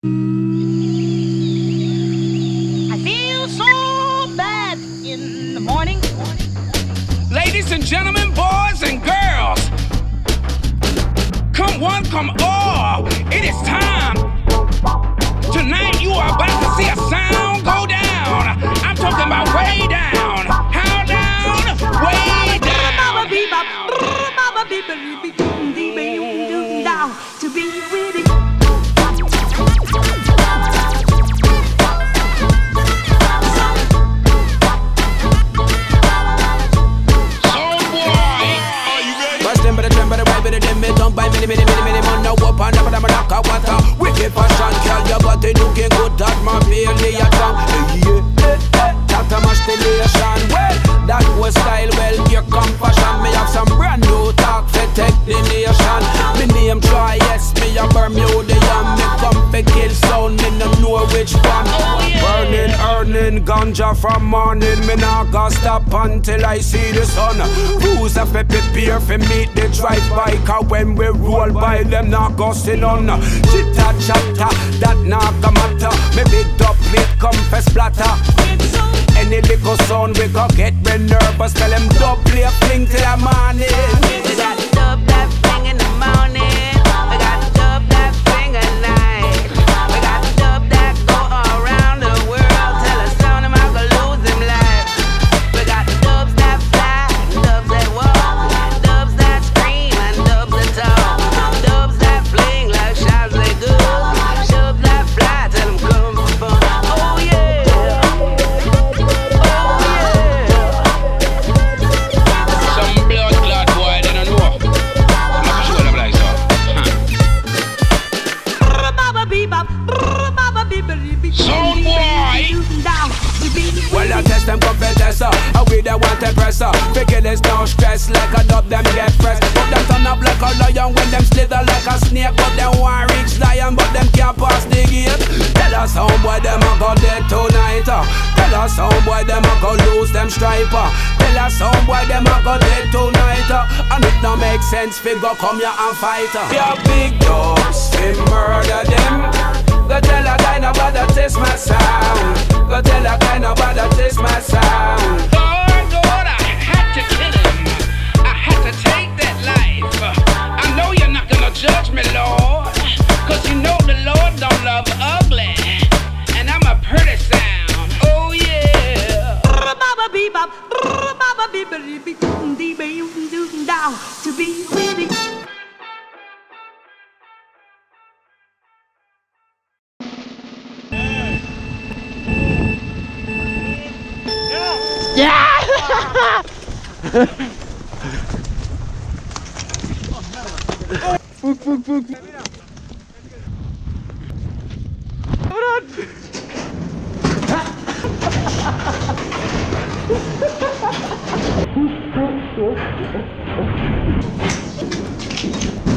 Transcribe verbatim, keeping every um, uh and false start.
I feel so bad in the morning. Ladies and gentlemen, boys and girls, come one, come all, it is time. Tonight you are about to see a sound go down. I'm talking about way down. How down? Way down. To be with it. Don't buy many, many, many, many man now up and up and knock a water. Wicked fashion, girl, your body looking good. That my baby a tongue. Hey, yeah, hey, hey, that a mash the nation. Well, that was style, well, here come fashion. Me have some brand new talk for take the nation. Me name try, yes, me a Bermudian. Me come for kill sound, me no know which one. Burning, earning, ganja from morning. Me not gonna stop until I see the sun. Who's a fi prepare for meet the drive-by? Cause when we roll by them not gusting on. Chitta chatta, that not a matter. Me big up plate come for splatter. Any little sound we go get me nervous. Tell them dub play a fling till the morning. We got dub that fling in the morning. We got dub that fling at night. We got dub that go around the world till the sound of my go lose him life. We got dubs that fly, dubs that walk, dubs that scream and dubs that talk, dubs that fling like shots they good, dubs that fly till them come for fun. Oh yeah. Well, I test them confessor. I we the want to presser. Figure there's no stress like a dub them get pressed. But them turn up like a lion when them slither like a snake. But them want reach lion but them can't pass the gate. Tell us how boy them a go dead tonight. Tell us how boy them a go lose them striper. Tell us how boy them a go dead tonight. And it no make sense figure come here and fight. Your big dogs, we murder them. Go tell a guy nobody taste my sound. Go tell a guy nobody taste my sound. Lord, Lord, I had to kill him. I had to take that life. I know you're not gonna judge me, Lord, cause you know the Lord don't love ugly. And I'm a pretty sound. Oh yeah. To be with it. Yeah! Fuck, fuck, fuck. What?